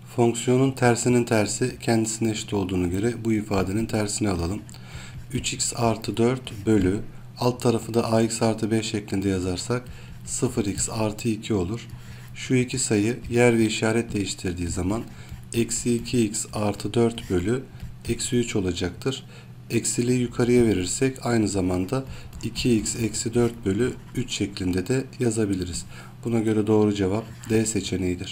Fonksiyonun tersinin tersi kendisine eşit olduğuna göre bu ifadenin tersini alalım. 3x artı 4 bölü alt tarafı da ax artı b şeklinde yazarsak 0x artı 2 olur. Şu iki sayı yer ve işaret değiştirdiği zaman eksi 2x artı 4 bölü eksi 3 olacaktır. Eksiliği yukarıya verirsek aynı zamanda 2x eksi 4 bölü 3 şeklinde de yazabiliriz. Buna göre doğru cevap D seçeneğidir.